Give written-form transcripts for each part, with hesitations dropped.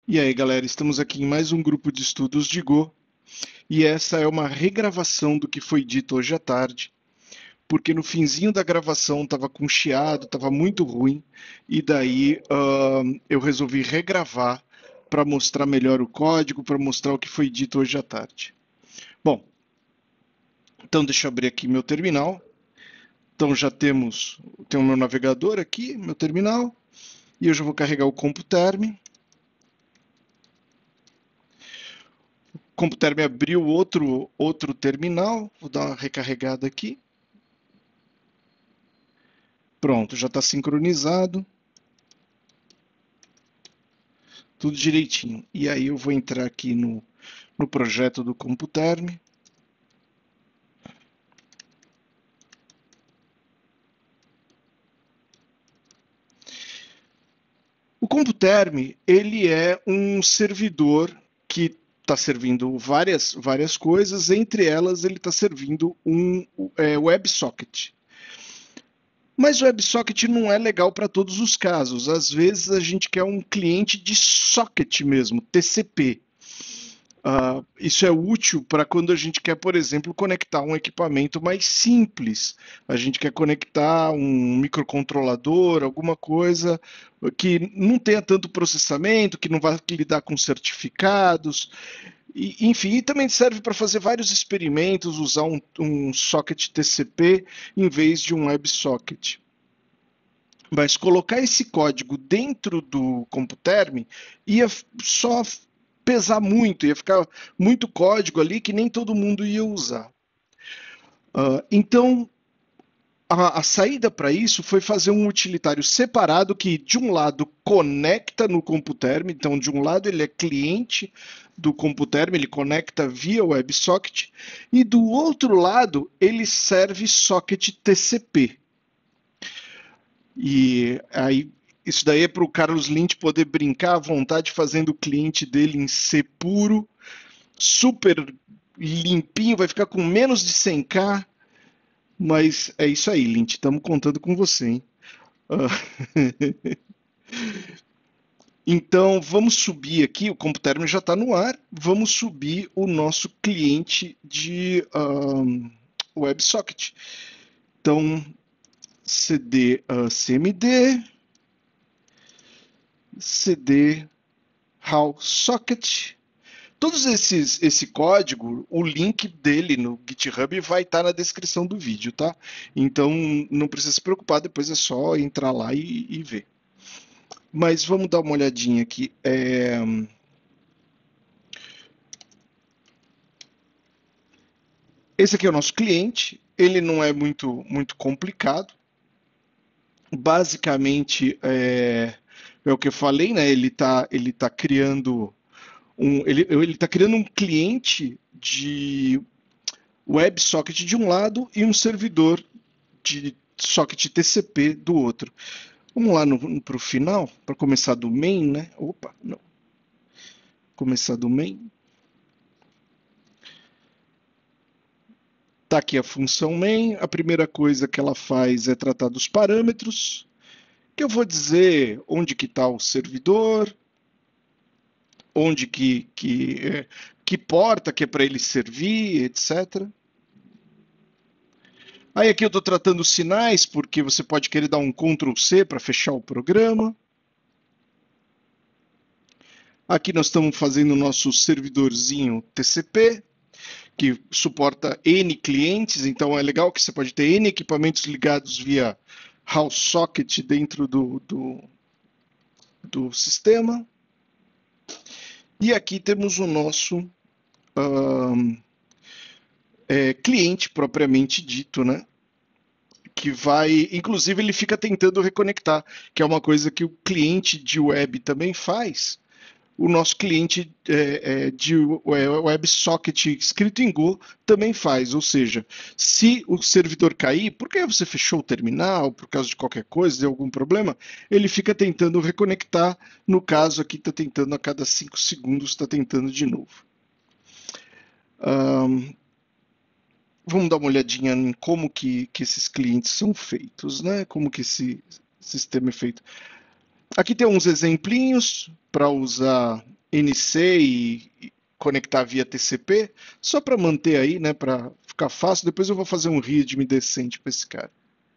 E aí, galera, estamos aqui em mais um grupo de estudos de Go, e essa é uma regravação do que foi dito hoje à tarde, porque no finzinho da gravação estava com chiado, estava muito ruim, e daí eu resolvi regravar para mostrar melhor o código, para mostrar o que foi dito hoje à tarde. Bom, então deixa eu abrir aqui meu terminal. Então já tem o meu navegador aqui, meu terminal, e eu já vou carregar o Computerm. Computerm abriu outro terminal, vou dar uma recarregada aqui. Pronto, já está sincronizado. Tudo direitinho. E aí eu vou entrar aqui no projeto do Computerm. O Computerm, ele é um servidor que está servindo várias coisas, entre elas ele está servindo um WebSocket. Mas o WebSocket não é legal para todos os casos. Às vezes a gente quer um cliente de socket mesmo, TCP. Isso é útil para quando a gente quer, por exemplo, conectar um equipamento mais simples. A gente quer conectar um microcontrolador, alguma coisa que não tenha tanto processamento, que não vá lidar com certificados. Enfim, e também serve para fazer vários experimentos, usar um socket TCP em vez de um WebSocket. Mas colocar esse código dentro do Computerm ia só pesar muito, ia ficar muito código ali que nem todo mundo ia usar. Então, a saída para isso foi fazer um utilitário separado que, de um lado, conecta no Computerm, então, de um lado, ele é cliente do Computerm, ele conecta via WebSocket, e do outro lado, ele serve socket TCP. E aí, isso daí é para o Carlos Lynch poder brincar à vontade fazendo o cliente dele em C puro, super limpinho, vai ficar com menos de 100K, mas é isso aí, Lynch, estamos contando com você, hein? Então, vamos subir aqui, o Computerm já está no ar, vamos subir o nosso cliente de WebSocket. Então, cd cmd, cd how socket. Todos esse código, o link dele no GitHub vai estar na descrição do vídeo, tá? Então não precisa se preocupar, depois é só entrar lá e ver. Mas vamos dar uma olhadinha aqui. Esse aqui é o nosso cliente, ele não é muito complicado. Basicamente é o que eu falei, né? Ele tá criando ele está criando um cliente de WebSocket de um lado e um servidor de socket TCP do outro. Vamos lá para o final, para começar do main, né? Opa, não. Começar do main. Tá aqui a função main. A primeira coisa que ela faz é tratar dos parâmetros, que eu vou dizer onde que está o servidor, onde que porta que é para ele servir, etc. Aí aqui eu estou tratando sinais, porque você pode querer dar um Ctrl C para fechar o programa. Aqui nós estamos fazendo o nosso servidorzinho TCP, que suporta N clientes, então é legal que você pode ter N equipamentos ligados via house socket dentro do sistema. E aqui temos o nosso cliente propriamente dito, né? Que vai, inclusive ele fica tentando reconectar, que é uma coisa que o cliente de web também faz. O nosso cliente de WebSocket escrito em Go também faz, ou seja, se o servidor cair, porque você fechou o terminal, por causa de qualquer coisa, deu algum problema, ele fica tentando reconectar, no caso aqui está tentando a cada 5 segundos, está tentando de novo. Vamos dar uma olhadinha em como que esses clientes são feitos, né? Como que esse sistema é feito. Aqui tem uns exemplinhos para usar NC e conectar via TCP, só para manter aí, né, para ficar fácil. Depois eu vou fazer um readme decente para esse cara.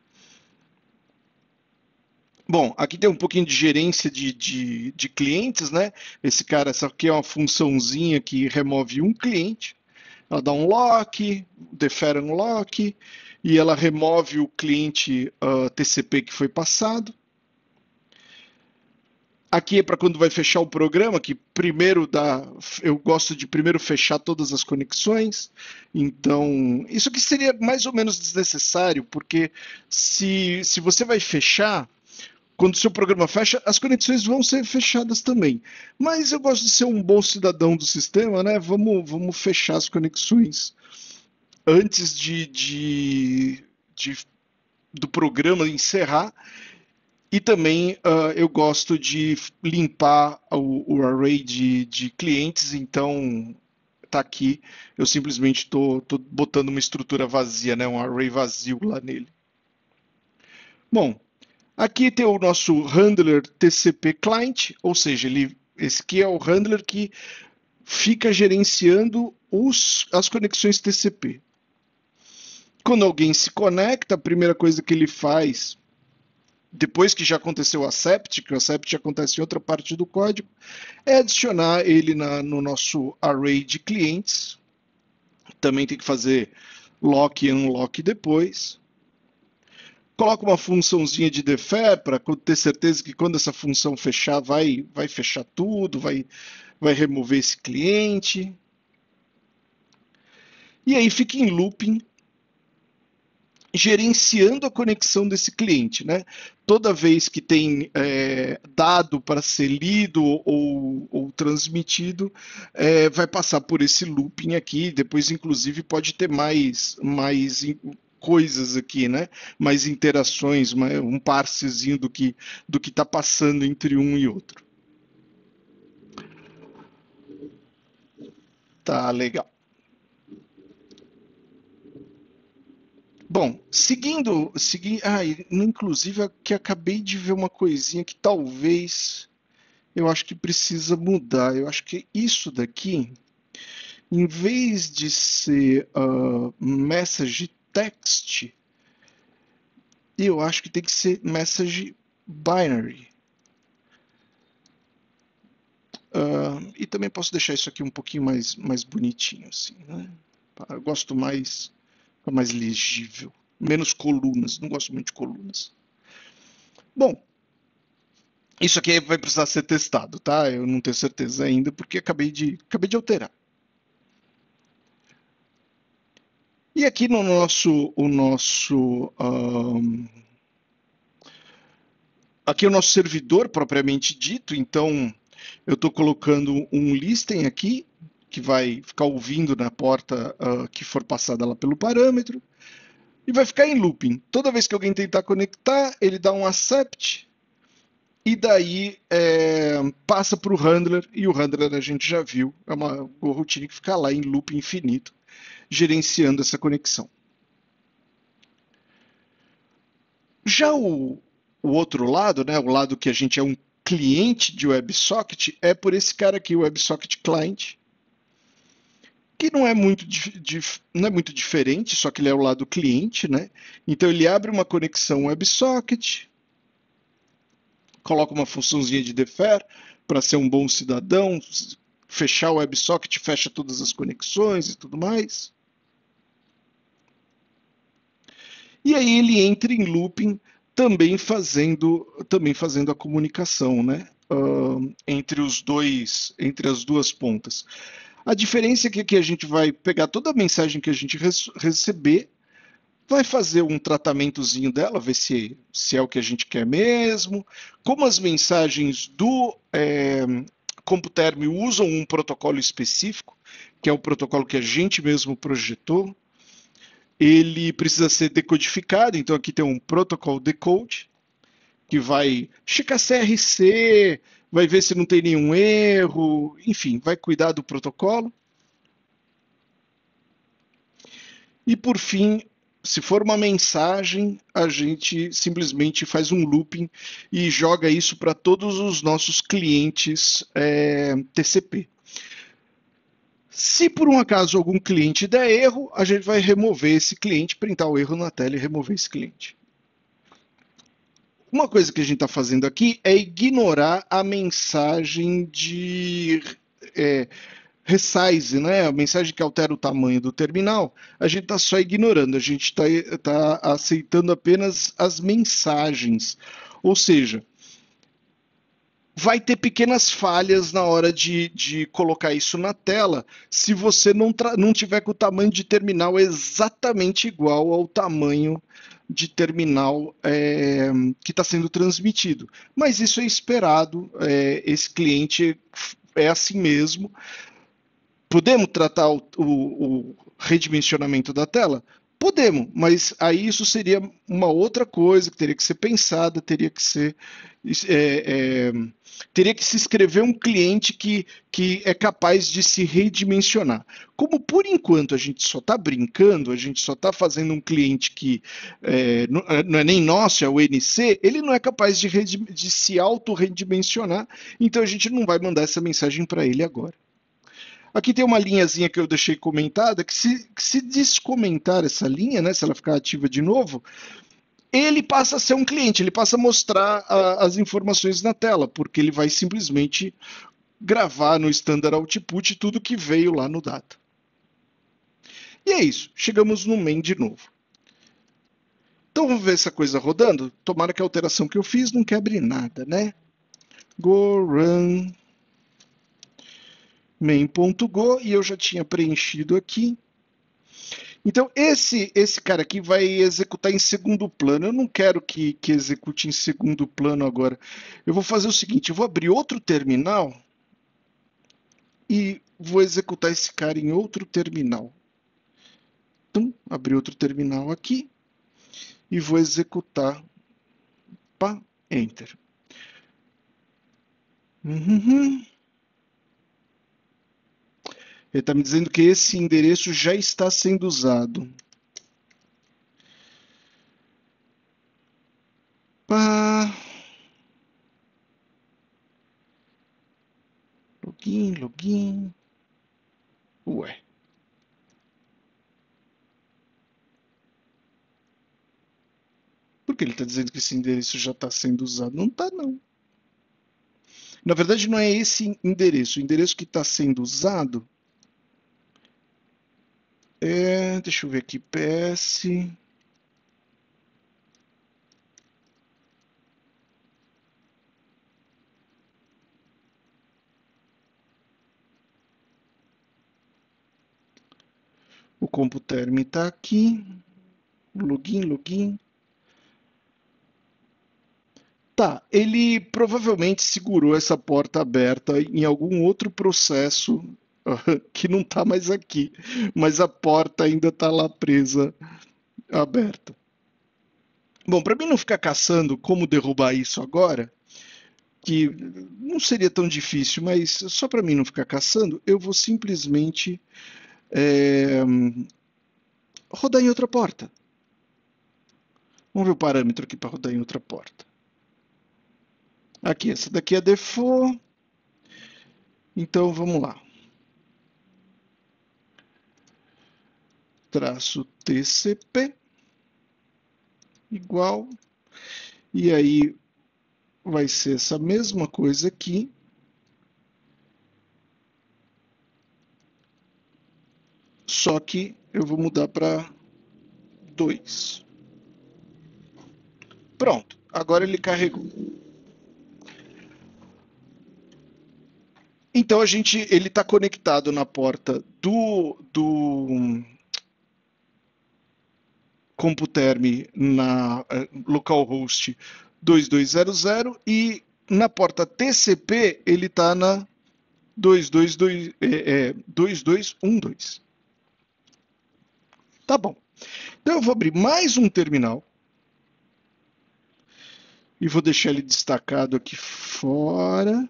Bom, aqui tem um pouquinho de gerência de clientes, né? Esse cara, essa aqui é uma funçãozinha que remove um cliente. Ela dá um lock, defere um lock, e ela remove o cliente TCP que foi passado. Aqui é para quando vai fechar o programa, que primeiro eu gosto de primeiro fechar todas as conexões. Então, isso aqui seria mais ou menos desnecessário, porque se você vai fechar, quando o seu programa fecha, as conexões vão ser fechadas também. Mas eu gosto de ser um bom cidadão do sistema, né? Vamos fechar as conexões antes do programa encerrar. E também eu gosto de limpar o array de clientes, então tá aqui, eu simplesmente tô botando uma estrutura vazia, né? Um array vazio lá nele. Bom, aqui tem o nosso handler TCP client, ou seja, esse aqui é o handler que fica gerenciando as conexões TCP. Quando alguém se conecta, a primeira coisa que ele faz, depois que já aconteceu o accept, que o accept acontece em outra parte do código, é adicionar ele no nosso array de clientes. Também tem que fazer lock e unlock depois. Coloca uma funçãozinha de defer para ter certeza que quando essa função fechar, vai fechar tudo, vai remover esse cliente. E aí fica em looping, gerenciando a conexão desse cliente, né? Toda vez que tem dado para ser lido ou transmitido, vai passar por esse looping aqui. Depois, inclusive, pode ter mais coisas aqui, né? Mais interações, um parsezinho do que está passando entre um e outro. Tá legal. Bom, inclusive aqui acabei de ver uma coisinha que talvez eu acho que precisa mudar. Eu acho que isso daqui, em vez de ser message text, eu acho que tem que ser message binary. E também posso deixar isso aqui um pouquinho mais bonitinho, assim, né? Eu gosto mais legível. Menos colunas, não gosto muito de colunas. Bom, isso aqui vai precisar ser testado, tá? Eu não tenho certeza ainda, porque acabei de alterar. E aqui no aqui é o nosso servidor propriamente dito, então eu estou colocando um listen aqui, que vai ficar ouvindo na porta que for passada lá pelo parâmetro, e vai ficar em looping. Toda vez que alguém tentar conectar, ele dá um accept, e daí passa para o handler, e o handler a gente já viu, é uma routine que fica lá em loop infinito, gerenciando essa conexão. Já o outro lado, né, o lado que a gente é um cliente de WebSocket, é por esse cara aqui, o WebSocket Client, que não é muito diferente, só que ele é o lado cliente, né? Então ele abre uma conexão WebSocket, coloca uma funçãozinha de defer para ser um bom cidadão, fechar o WebSocket, fecha todas as conexões e tudo mais. E aí ele entra em looping também fazendo a comunicação, né? Entre as duas pontas. A diferença é que aqui a gente vai pegar toda a mensagem que a gente receber, vai fazer um tratamentozinho dela, ver se é o que a gente quer mesmo. Como as mensagens do Computerm usam um protocolo específico, que é o protocolo que a gente mesmo projetou, ele precisa ser decodificado, então aqui tem um protocol decode, que vai checar CRC, vai ver se não tem nenhum erro, enfim, vai cuidar do protocolo. E por fim, Se for uma mensagem, a gente simplesmente faz um looping e joga isso para todos os nossos clientes TCP. Se por um acaso algum cliente der erro, a gente vai remover esse cliente, printar o erro na tela e remover esse cliente. Uma coisa que a gente está fazendo aqui é ignorar a mensagem de resize, né? A mensagem que altera o tamanho do terminal. A gente está só ignorando, a gente está aceitando apenas as mensagens. Ou seja, vai ter pequenas falhas na hora de colocar isso na tela se você não tiver com o tamanho de terminal exatamente igual ao tamanho de terminal que está sendo transmitido. Mas isso é esperado, esse cliente é assim mesmo. Podemos tratar o redimensionamento da tela? Podemos, mas aí isso seria uma outra coisa que teria que ser pensada, teria que se escrever um cliente que é capaz de se redimensionar. Como por enquanto a gente só está brincando, a gente só está fazendo um cliente que não é nem nosso, é o NC, ele não é capaz de se auto-redimensionar, então a gente não vai mandar essa mensagem para ele agora. Aqui tem uma linhazinha que eu deixei comentada, que se descomentar essa linha, né, se ela ficar ativa de novo, ele passa a ser um cliente, ele passa a mostrar as informações na tela, porque ele vai simplesmente gravar no Standard Output tudo que veio lá no data. E é isso, chegamos no main de novo. Então vamos ver essa coisa rodando? Tomara que a alteração que eu fiz não quebre nada, né? Go run main.go, e eu já tinha preenchido aqui. Então, esse cara aqui vai executar em segundo plano. Eu não quero que execute em segundo plano agora. Eu vou fazer o seguinte, eu vou abrir outro terminal e vou executar esse cara em outro terminal. Então, abrir outro terminal aqui e vou executar. Pá, Enter. Ele está me dizendo que esse endereço já está sendo usado. Pá. Login. Ué. Por que ele está dizendo que esse endereço já está sendo usado? Não está, não. Na verdade, não é esse endereço. O endereço que está sendo usado deixa eu ver aqui, PS. O CompuTerm está aqui. Login. Tá, ele provavelmente segurou essa porta aberta em algum outro processo que não está mais aqui, mas a porta ainda está lá presa, aberta. Bom, para mim não ficar caçando como derrubar isso agora, que não seria tão difícil, mas só para mim não ficar caçando, eu vou simplesmente rodar em outra porta. Vamos ver o parâmetro aqui para rodar em outra porta. Aqui, essa daqui é default. Então vamos lá. Traço TCP igual. E aí vai ser essa mesma coisa aqui. Só que eu vou mudar para 2. Pronto, agora ele carregou. Então ele está conectado na porta do CompuTerm na localhost 2200 e na porta TCP ele está na 2212. Tá bom. Então eu vou abrir mais um terminal e vou deixar ele destacado aqui fora.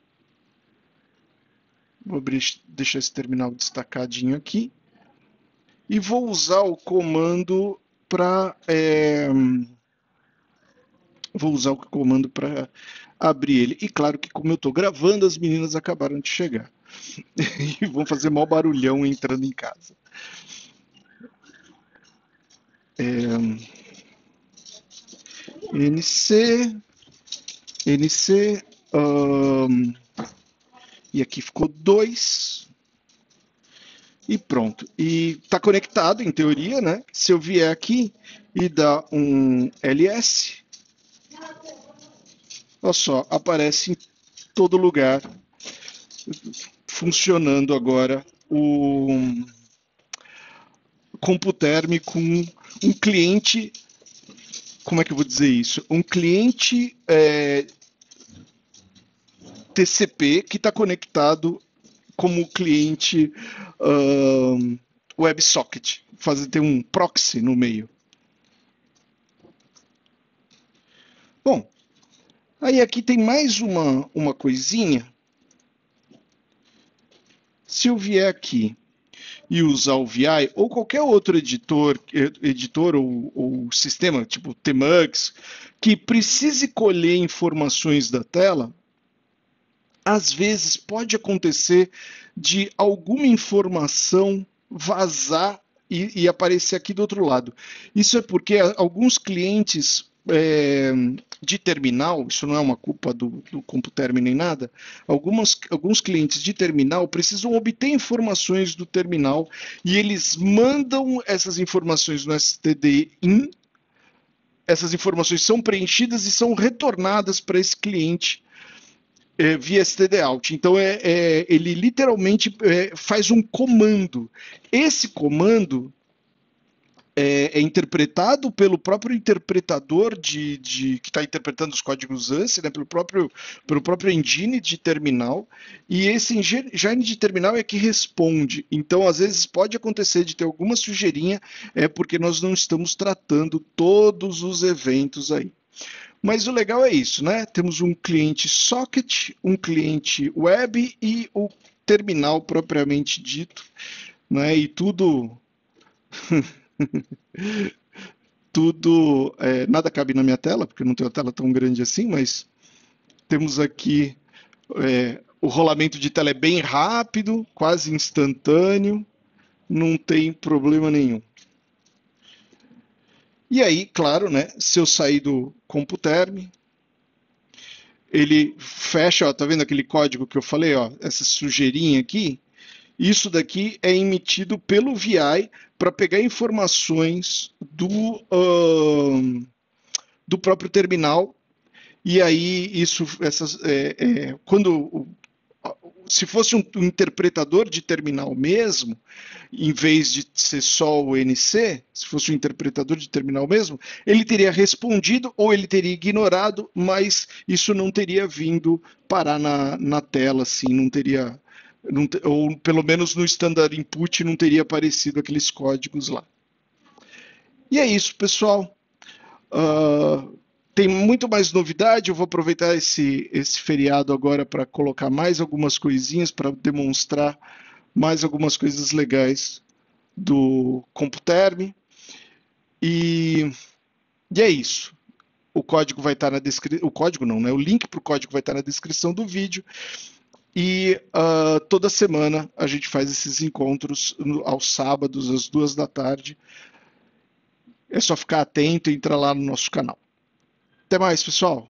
Vou deixar esse terminal destacadinho aqui. E vou usar o comando para vou usar o comando para abrir ele. E claro que como eu estou gravando, as meninas acabaram de chegar e vão fazer maior barulhão entrando em casa. NC, e aqui ficou 2. E pronto. E está conectado, em teoria, né? Se eu vier aqui e dar um ls, olha só, aparece em todo lugar, funcionando agora o CompuTerm com um cliente, como é que eu vou dizer isso? Um cliente TCP que está conectado como cliente WebSocket, ter um proxy no meio. Bom, aí aqui tem mais uma coisinha. Se eu vier aqui e usar o VI ou qualquer outro editor ou sistema, tipo Tmux, que precise colher informações da tela, às vezes pode acontecer de alguma informação vazar e aparecer aqui do outro lado. Isso é porque alguns clientes de terminal, isso não é uma culpa do CompuTerm nem nada, alguns clientes de terminal precisam obter informações do terminal e eles mandam essas informações no std-in, essas informações são preenchidas e são retornadas para esse cliente via std-out. Então, ele literalmente faz um comando. Esse comando é interpretado pelo próprio interpretador que está interpretando os códigos ANSI, né, pelo próprio engine de terminal, e esse engine de terminal é que responde. Então, às vezes, pode acontecer de ter alguma sujeirinha, porque nós não estamos tratando todos os eventos aí. Mas o legal é isso, né? Temos um cliente socket, um cliente web e o terminal propriamente dito, né? E tudo nada cabe na minha tela, porque eu não tenho uma tela tão grande assim, mas temos aqui o rolamento de tela é bem rápido, quase instantâneo, não tem problema nenhum. E aí, claro, né, se eu sair do CompuTerm, ele fecha, ó, tá vendo aquele código que eu falei, ó, essa sujeirinha aqui? Isso daqui é emitido pelo VI para pegar informações do próprio terminal. E aí, se fosse um interpretador de terminal mesmo, em vez de ser só o NC, se fosse um interpretador de terminal mesmo, ele teria respondido ou ele teria ignorado, mas isso não teria vindo parar na tela, assim, não teria, ou pelo menos no standard input não teria aparecido aqueles códigos lá. E é isso, pessoal. Tem muito mais novidade, eu vou aproveitar esse feriado agora para colocar mais algumas coisinhas, para demonstrar mais algumas coisas legais do CompuTerm. E é isso. O código vai estar na descrição. O código não, né? O link para o código vai estar na descrição do vídeo. E toda semana a gente faz esses encontros aos sábados, às 2 da tarde. É só ficar atento e entrar lá no nosso canal. Até mais, pessoal!